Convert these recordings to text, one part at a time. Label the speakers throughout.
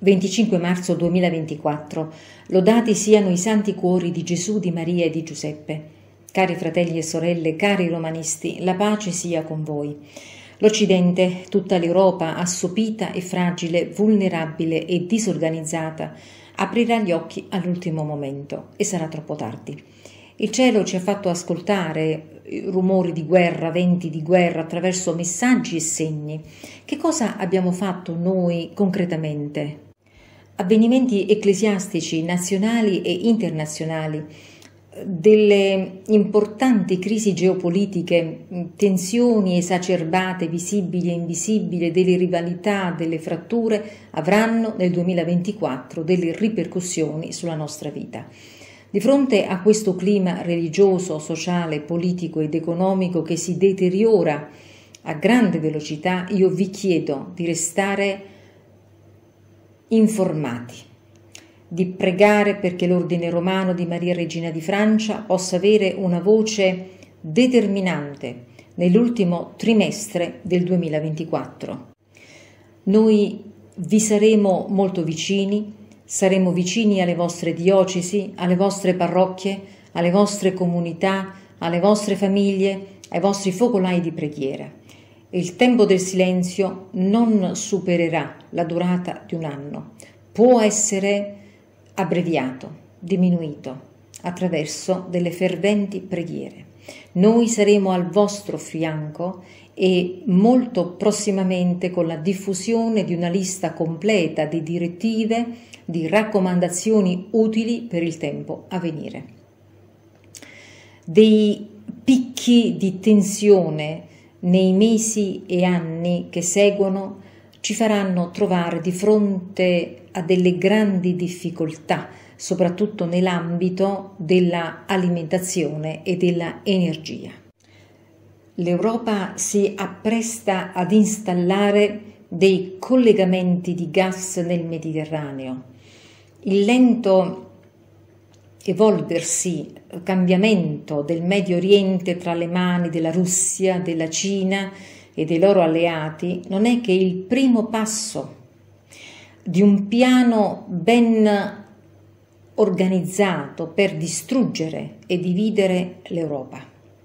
Speaker 1: 25 marzo 2024. Lodati siano i santi cuori di Gesù, di Maria e di Giuseppe. Cari fratelli e sorelle, cari romanisti, la pace sia con voi. L'Occidente, tutta l'Europa, assopita e fragile, vulnerabile e disorganizzata, aprirà gli occhi all'ultimo momento e sarà troppo tardi. Il cielo ci ha fatto ascoltare rumori di guerra, venti di guerra, attraverso messaggi e segni. Che cosa abbiamo fatto noi concretamente? Avvenimenti ecclesiastici nazionali e internazionali, delle importanti crisi geopolitiche, tensioni esacerbate, visibili e invisibili, delle rivalità, delle fratture, avranno nel 2024 delle ripercussioni sulla nostra vita. Di fronte a questo clima religioso, sociale, politico ed economico che si deteriora a grande velocità, io vi chiedo di restare informati, di pregare perché l'Ordine Romano di Maria Regina di Francia possa avere una voce determinante nell'ultimo trimestre del 2024. Noi vi saremo molto vicini, saremo vicini alle vostre diocesi, alle vostre parrocchie, alle vostre comunità, alle vostre famiglie, ai vostri focolai di preghiera. Il tempo del silenzio non supererà la durata di un anno, può essere abbreviato, diminuito, attraverso delle ferventi preghiere. Noi saremo al vostro fianco e molto prossimamente con la diffusione di una lista completa di direttive, di raccomandazioni utili per il tempo a venire. Dei picchi di tensione nei mesi e anni che seguono ci faranno trovare di fronte a delle grandi difficoltà, soprattutto nell'ambito della alimentazione e della energia. L'Europa si appresta ad installare dei collegamenti di gas nel Mediterraneo. Il lento evolversi, cambiamento del Medio Oriente tra le mani della Russia, della Cina e dei loro alleati non è che il primo passo di un piano ben organizzato per distruggere e dividere l'Europa.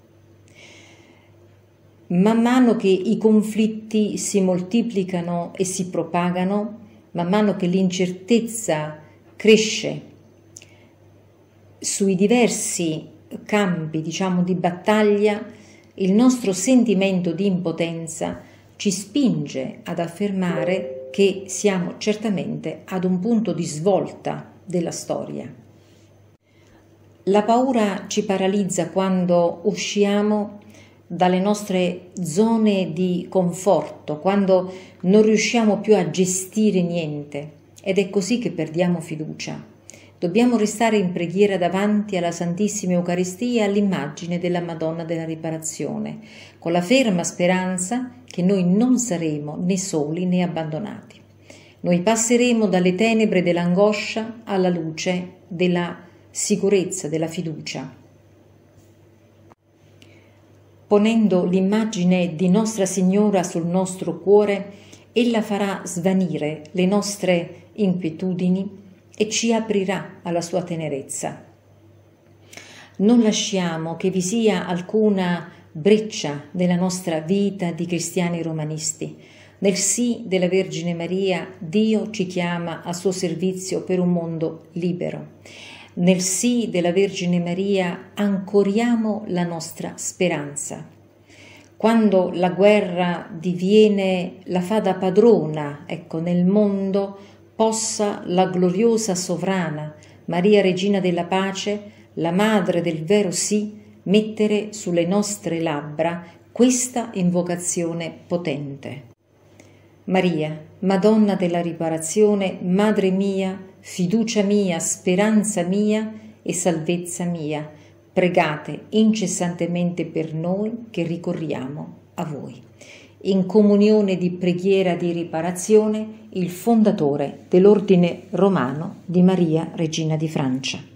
Speaker 1: Man mano che i conflitti si moltiplicano e si propagano, man mano che l'incertezza cresce sui diversi campi, di battaglia, il nostro sentimento di impotenza ci spinge ad affermare che siamo certamente ad un punto di svolta della storia. La paura ci paralizza quando usciamo dalle nostre zone di conforto, quando non riusciamo più a gestire niente, ed è così che perdiamo fiducia. Dobbiamo restare in preghiera davanti alla Santissima Eucaristia e all'immagine della Madonna della Riparazione, con la ferma speranza che noi non saremo né soli né abbandonati. Noi passeremo dalle tenebre dell'angoscia alla luce della sicurezza, della fiducia. Ponendo l'immagine di Nostra Signora sul nostro cuore, ella farà svanire le nostre inquietudini e ci aprirà alla sua tenerezza. Non lasciamo che vi sia alcuna breccia nella nostra vita di cristiani romanisti. Nel sì della Vergine Maria, Dio ci chiama al suo servizio per un mondo libero. Nel sì della Vergine Maria ancoriamo la nostra speranza. Quando la guerra diviene la fata padrona, nel mondo, possa la gloriosa sovrana Maria Regina della Pace, la madre del vero sì, mettere sulle nostre labbra questa invocazione potente. Maria, Madonna della Riparazione, Madre mia, fiducia mia, speranza mia e salvezza mia, pregate incessantemente per noi che ricorriamo a voi. In comunione di preghiera di riparazione, il fondatore dell'Ordine Romano di Maria Regina di Francia.